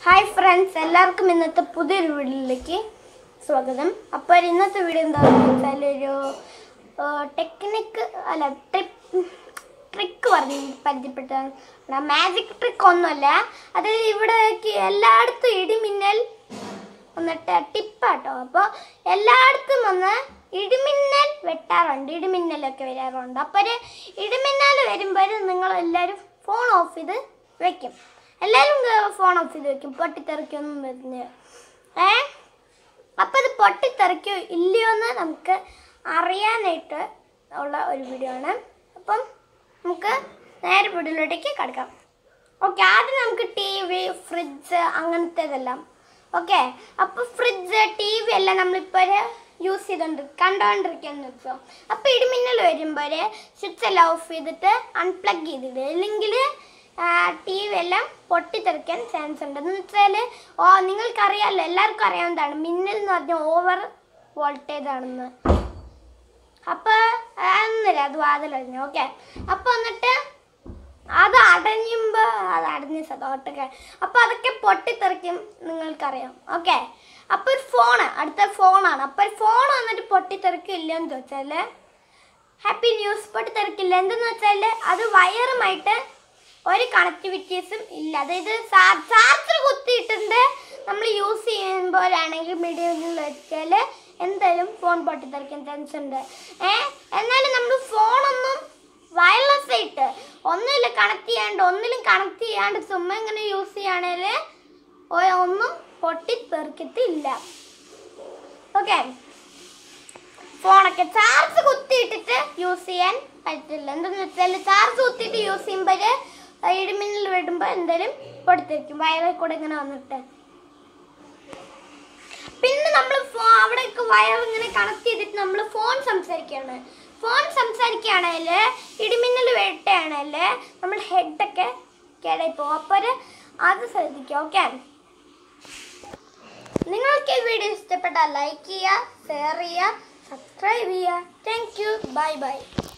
Hi friends, എല്ലാവർക്കും ഇന്നത്തെ പുതിയൊരു വീഡിയോയിലേക്ക് സ്വാഗതം. അപ്പോൾ ഇന്നത്തെ വീഡിയോ എന്താണെന്ന് വെച്ചാൽ ഒരു ടെക്നിക്ക് അല്ല ട്രിക്ക് പരിചയപ്പെട്ടതാണ്. മാജിക് ട്രിക്ക് ഒന്നുമല്ല, അത് ഇവിടേക്ക് എല്ലായിടത്തും ഇടിമിന്നൽ വന്നിട്ട് ടിപ്പാട്ടോ. അപ്പോൾ എല്ലായിടത്തും വന്ന് ഇടിമിന്നൽ വെട്ടാറുണ്ട്, ഇടിമിന്നലൊക്കെ വരാറുണ്ട്. അപ്പോൾ ഇടിമിന്നൽ വരുമ്പോൾ നിങ്ങളെല്ലാവരും ഫോൺ ഓഫ് ചെയ്ത് വെക്കും. എല്ലാവരും ഫോൺ ഓഫ് ചെയ്ത് വെക്കും, പൊട്ടിത്തെറിക്കൊന്നും വരുന്നത്. അപ്പം അത് പൊട്ടിത്തെറിക്കോ ഇല്ലയോ എന്ന് നമുക്ക് അറിയാനായിട്ട് ഉള്ള ഒരു വീഡിയോ ആണ്. അപ്പം നമുക്ക് നേരെ വീഡിയോയിലോട്ടേക്ക് കിടക്കാം. ഓക്കെ, ആദ്യം നമുക്ക് TV, ഫ്രിഡ്ജ് അങ്ങനത്തേതെല്ലാം. ഓക്കെ, അപ്പോൾ ഫ്രിഡ്ജ് TV എല്ലാം നമ്മളിപ്പോൾ യൂസ് കണ്ടുകൊണ്ടിരിക്കുകയെന്ന് വെച്ചോ. അപ്പോൾ ഇടിമിന്നൽ വരുമ്പോൾ സ്വിച്ച് എല്ലാം ഓഫ് ചെയ്തിട്ട് അൺപ്ലഗ് ചെയ്തിട്ട്, അല്ലെങ്കിൽ TV എല്ലാം പൊട്ടിത്തെറിക്കാൻ ചാൻസ് ഉണ്ട്. എന്ന് വെച്ചാൽ നിങ്ങൾക്കറിയാമല്ലോ, എല്ലാവർക്കും അറിയാവുന്നതാണ് മിന്നൽ എന്ന് പറഞ്ഞാൽ ഓവർ വോൾട്ടേജ് ആണെന്ന്. അപ്പോൾ അതൊന്നുമില്ല, അത് വാതിലടഞ്ഞു. ഓക്കെ, അപ്പോൾ എന്നിട്ട് അത് അടഞ്ഞ സതോട്ടൊക്കെ, അപ്പോൾ അതൊക്കെ പൊട്ടിത്തെറിക്കും, നിങ്ങൾക്കറിയാം. ഓക്കെ, അപ്പോൾ ഒരു അടുത്ത ഫോണാണ്. അപ്പോൾ ഒരു ഫോൺ വന്നിട്ട് പൊട്ടിത്തെറിക്കില്ല എന്ന് ചോദിച്ചാൽ ഹാപ്പി ന്യൂസ്, പൊട്ടിത്തെറിക്കില്ല. എന്തെന്ന് വെച്ചാൽ അത് വയറുമായിട്ട് ഒരു കണക്ടിവിറ്റീസും ഇല്ല. അതായത് ചാർജർ കുത്തിയിട്ടുണ്ട് നമ്മൾ യൂസ് ചെയ്യുമ്പോഴാണെങ്കിൽ മീഡിയത്തിൽ വെച്ചാൽ എന്തായാലും ഫോൺ പൊട്ടിത്തെറിക്കാൻ ചാൻസ് ഉണ്ട്. എന്നാലും നമ്മൾ ഫോണൊന്നും വയർലെസ് ആയിട്ട് ഒന്നിലും കണക്ട് ചെയ്യാണ്ട് ചുമ്മാ ഇങ്ങനെ യൂസ് ചെയ്യുകയാണെങ്കിൽ ഒന്നും പൊട്ടിത്തെറിക്കത്തില്ല. ഓക്കെ, ഫോണൊക്കെ ചാർജ് കുത്തിയിട്ടിട്ട് യൂസ് ചെയ്യാൻ പറ്റില്ല. എന്താണെന്ന് വെച്ചാൽ ചാർജ് കുത്തിയിട്ട് യൂസ് ചെയ്യുമ്പോൾ ഇടിമിന്നൽ വിടുമ്പോൾ എന്തായാലും പൊട്ടിത്തെറിക്കും, വയറിൽ കൂടെ ഇങ്ങനെ വന്നിട്ട്. പിന്നെ നമ്മൾ അവിടേക്ക് വയർ ഇങ്ങനെ കണക്ട് ചെയ്തിട്ട് നമ്മൾ ഫോൺ സംസാരിക്കുകയാണെങ്കിൽ ഇടിമിന്നൽ വെട്ടുകയാണെങ്കിൽ നമ്മൾ ഹെഡൊക്കെ കേടായി പോകും. അപ്പോൾ അത് ശ്രദ്ധിക്കുക. ഓക്കെ, നിങ്ങൾക്ക് ഈ വീഡിയോ ഇഷ്ടപ്പെട്ടാൽ ലൈക്ക് ചെയ്യുക, ഷെയർ ചെയ്യുക, സബ്സ്ക്രൈബ് ചെയ്യുക. Thank you, bye by.